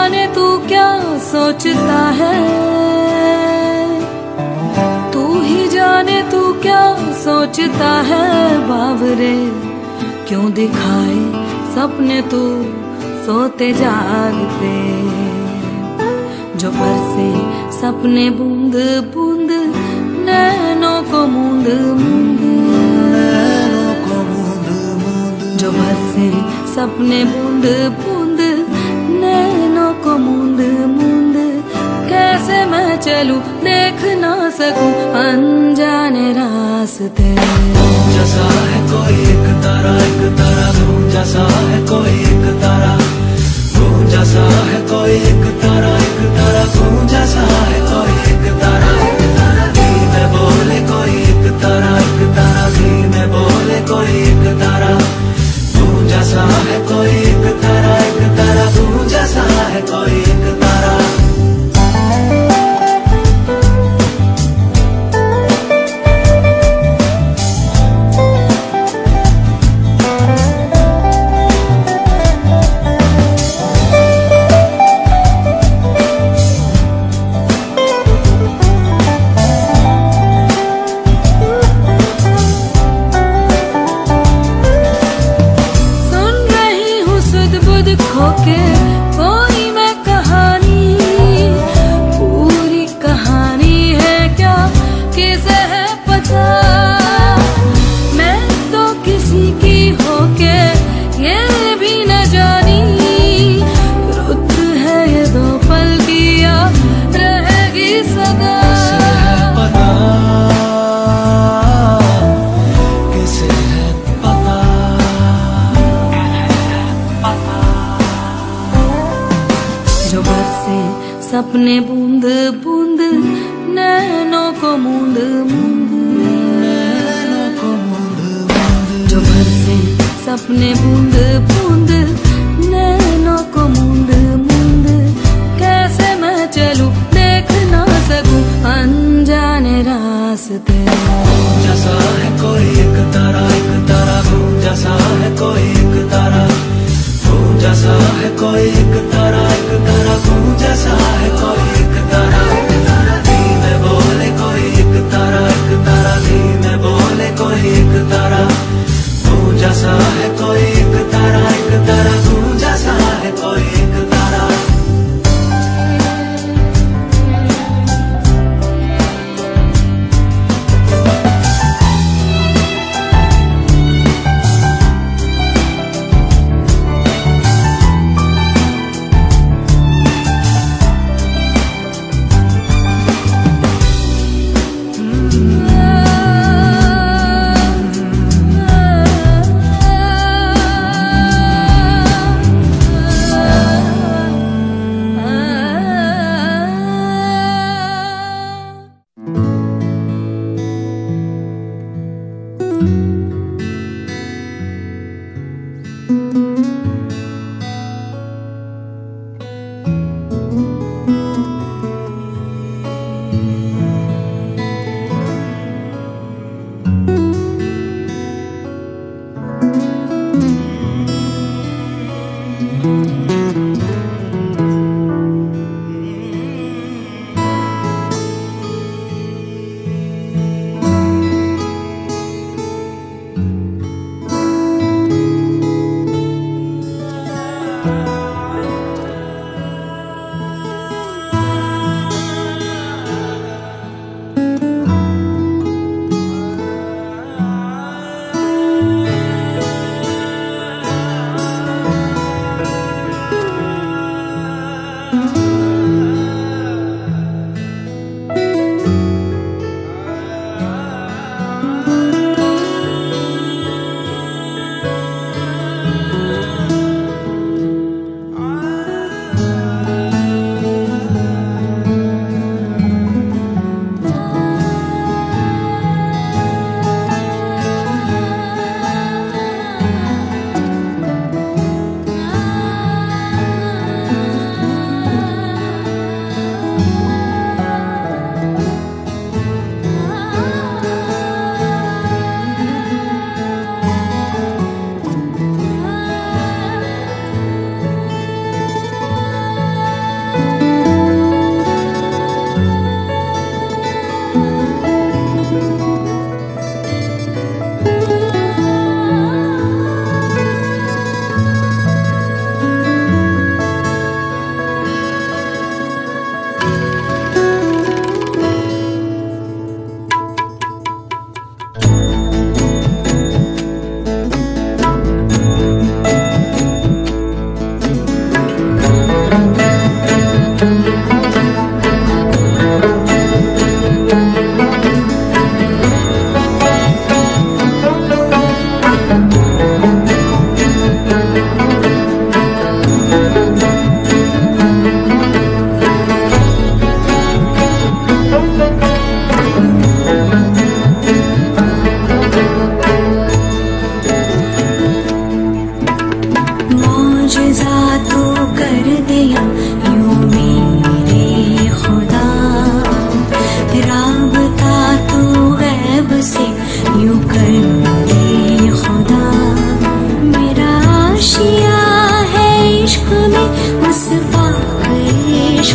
जाने तू क्या सोचता है, तू ही जाने तू क्या सोचता है। बावरे क्यों दिखाए सपने तू सोते जागते, जो बरसे सपने बूंद बूंद नैनों को मूंद मूंद, जो बरसे सपने बूंद बूंद नैनों को मूंद मूंद। कैसे मैं चलूं देख ना सकूं अनजाने रास्ते। जैसा है कोई एक तारा तू जैसा है कोई एक तारा, तू जैसा है कोई एक तारा तू जैसा है कोई एक तारा। धीमे बोले कोई एक तारा धीमे बोले कोई एक तारा, तू जैसा है कोई एक तारा तू जैसा है कोई एक तारा। खोके कोई मैं कहानी, पूरी कहानी है क्या किसे है पता। मैं तो किसी की होके ये भी न जानी, रुत है ये दो पल की या रहेगी सदा। जो बरसे सपने बूंद बूंद नैनों को मूंद मूंद, जो बरसे सपने बूंद बूंद नैनों को मूंद मूंद। कैसे मैं चलूं देख ना सकूं अनजाने रास्ते। जैसा है कोई एक तारा तू जैसा है कोई एक तारा, तू जैसा है कोई एक तारा तू जैसा है कोई एक तारा। धीमे बोले कोई एक तारा धीमे बोले कोई एक तारा, तू जैसा है कोई एक तारा तू जैसा है कोई एक तारा।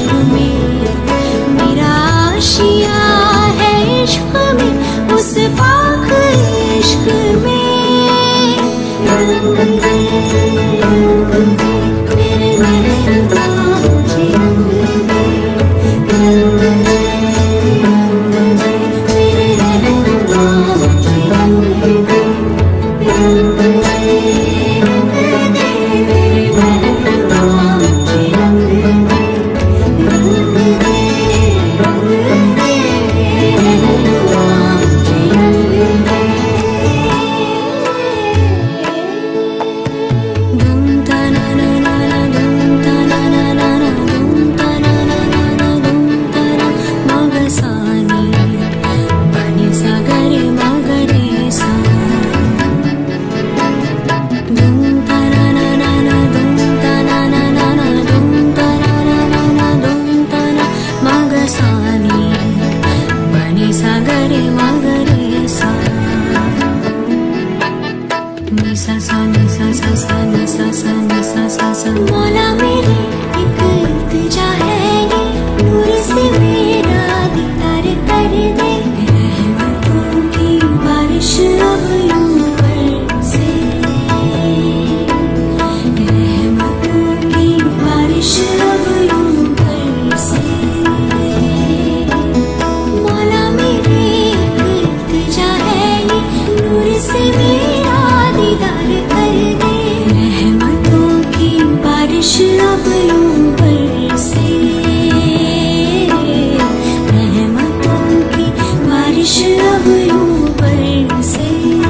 इश्क में, मेरा आशिया है इश्क में, उस पाक इश्क में। रंग दे मेरे महबूबा मुझे रंग दे, रंग दे मेरे महबूबा मुझे रंग दे, रंग दे मेरे महबूबा मुझे रंग दे, रंग दे महबूबा मुझे रंग दे। धूम ता ना ना ना ना, धूम ता ना ना ना ना, धूम ता ना ना ना ना, धूम ता ना मगसानी बनी सा गरे मगरे सा। धूम ता ना ना ना ना, धूम ता ना ना ना ना, धूम ता ना ना ना ना, धूम ता ना मगसानी बनी सा गरे मगरे सा। नि सा सा नि सा सा सा नि सा सा नि सा सा सा। मौला मेरी एक इल्तिजा है ये, नूर से मेरा दीदार कर दे, रहमतों की बारिश अब यूं बरसे, रहमतों की बारिश अब यूं बरसे। मौला मेरी एक इल्तिजा है ये, नूर से मेरा दीदार कर दे, रहमतों की बारिश अब यूं बरसे, रहमतों की बारिश अब यूं बरसे।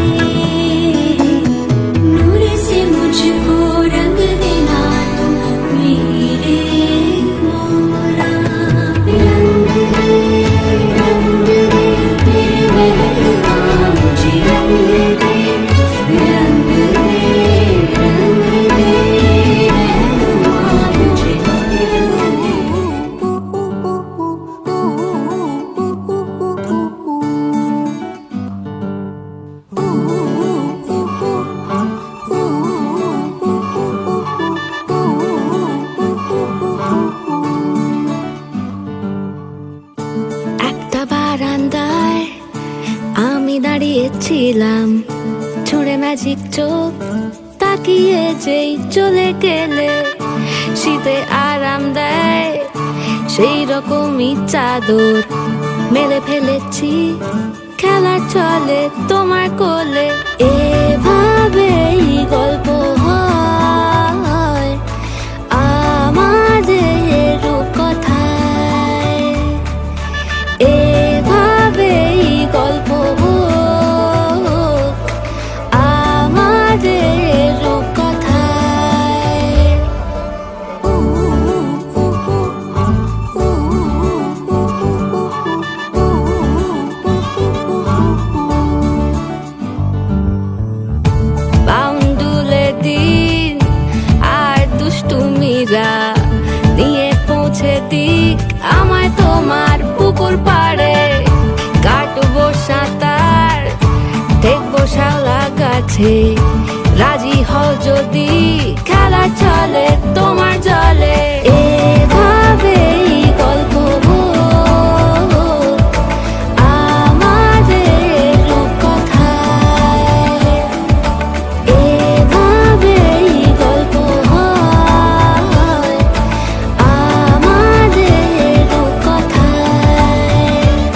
नूर से मुझको रंग देना तुम मेरे मौला, रंग दे मेरे महबूबा मुझे रंग दे, रंग दे महबूबा मुझे रंग दे। একটা বারান্দায় আমি দাঁড়িয়েছিলাম, ছুঁড়ে ম্যাজিক চোখ তাকিয়ে যেই চলে গেলে, শীতে আরাম দেয় সেই রকমই চাদর মেলে ফেলেছি, খেলার চলে তোমার কোলে। এভাবেই গল্প হয় আমাদের রূপকথায়, এভাবেই গল্প হোক আমাদের রূপকথায়। বাউন্ডুলে দিন আর দুষ্টুমিরা নিয়ে পৌঁছে দিক আমায় তোমার পুকুর পাড়ে, কাটবো সাঁতার দেখবো শাওলা গাছে, রাজি হও যদি খেলা চলে তোমার জলে। এভাবেই গল্প হোক আমাদের রূপকথায়, এভাবেই গল্প হয় আমাদের রূপকথায়।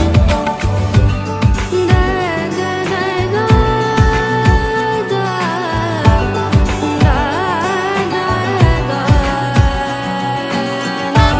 দা দা দা দা দা দা দা দা।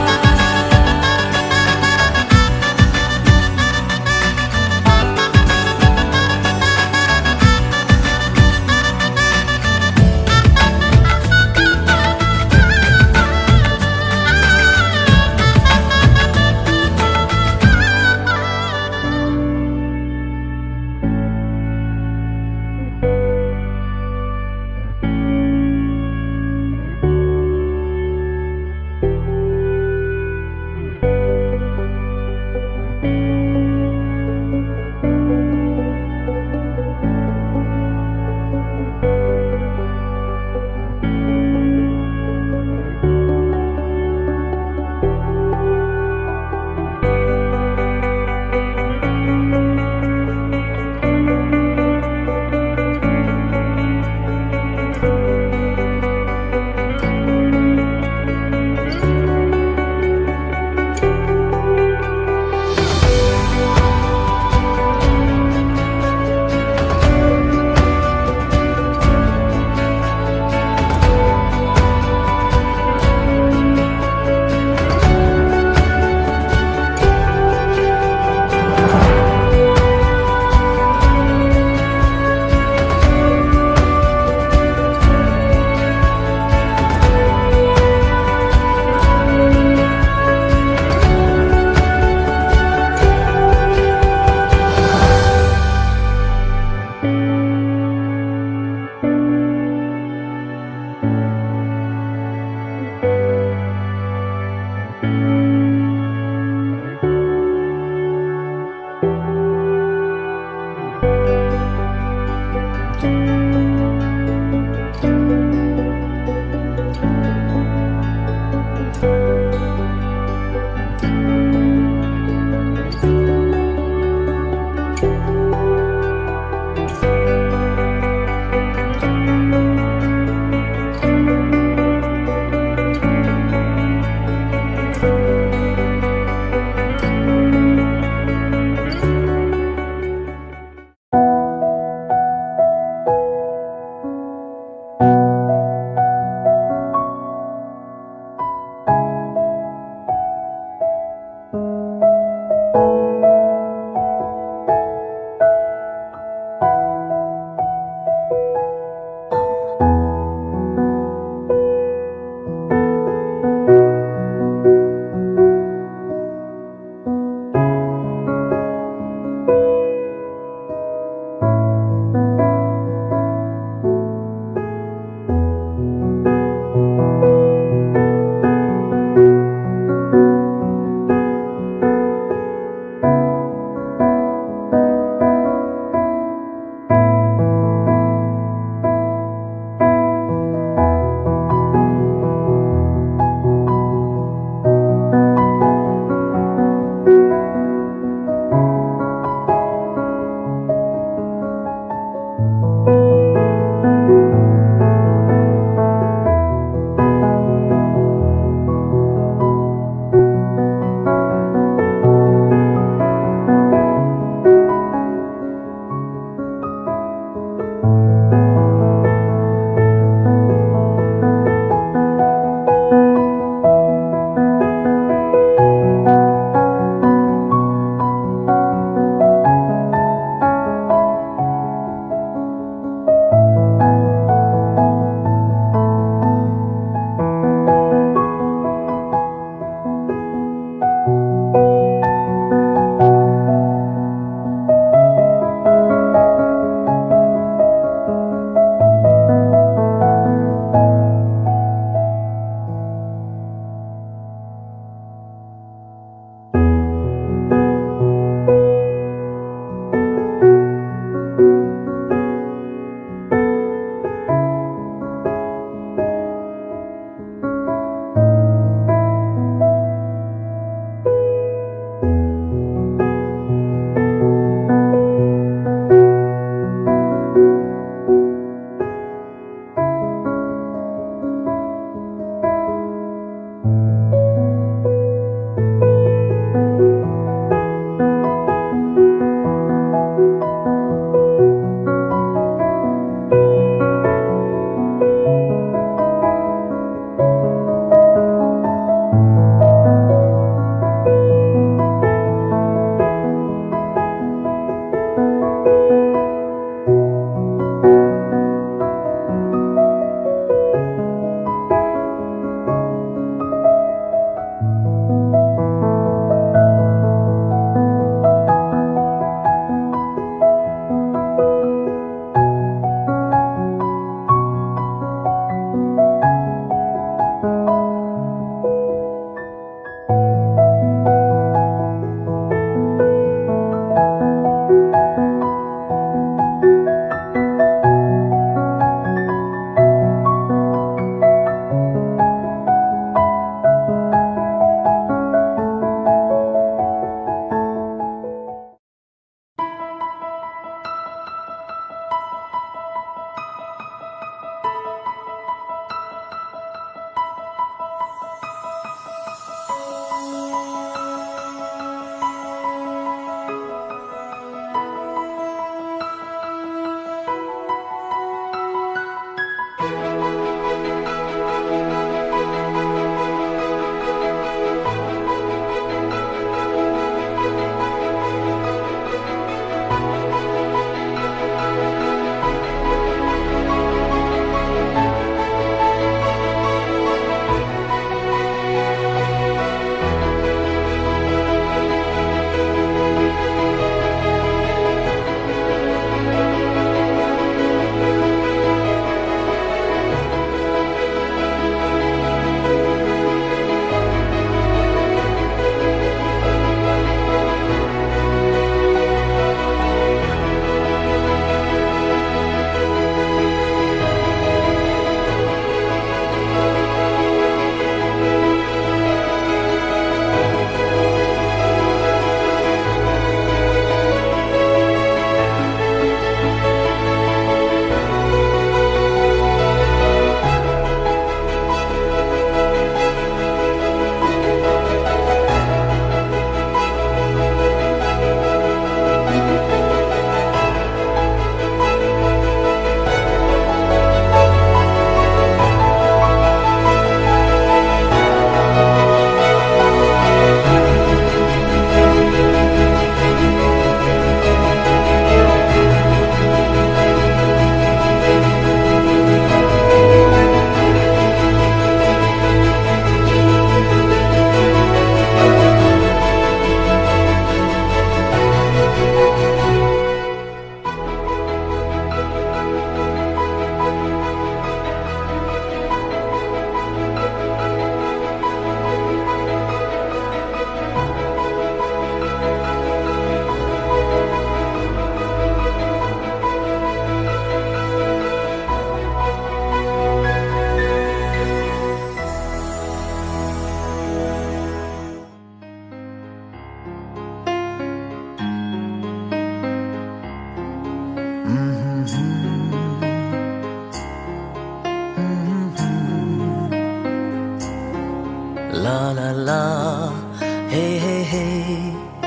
hey hey hey,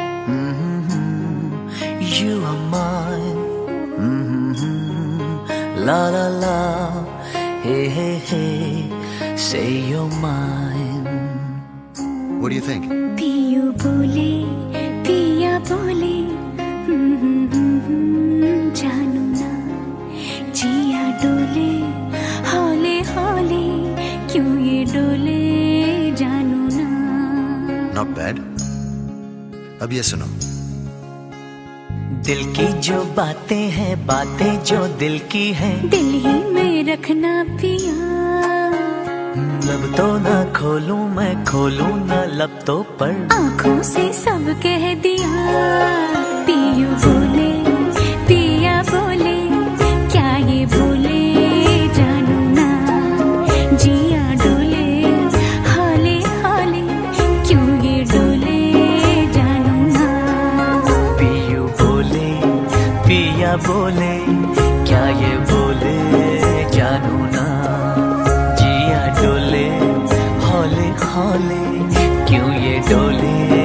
you are mine, la la la, hey hey hey, say you're mine. What do you think? पियो बोले पिया बोले जानू ना जिया डोले हौले हौले क्यों ये डोले जानू ना. Not bad. अब ये सुनो. दिल की जो बातें हैं, बातें जो दिल की हैं, दिल ही में रखना पिया. लब तो ना खोलूं मैं, खोलूं ना लब तो पर आँखों से सब कह दिया. पियो बोले पिया बोले क्या ये बोले जानू ना जिया डोले हाले हाले क्यों ये डोले जानू ना. पियू बोले पिया बोले क्या ये बोले जानू ना जिया डोले हौले हौले क्यों ये डोले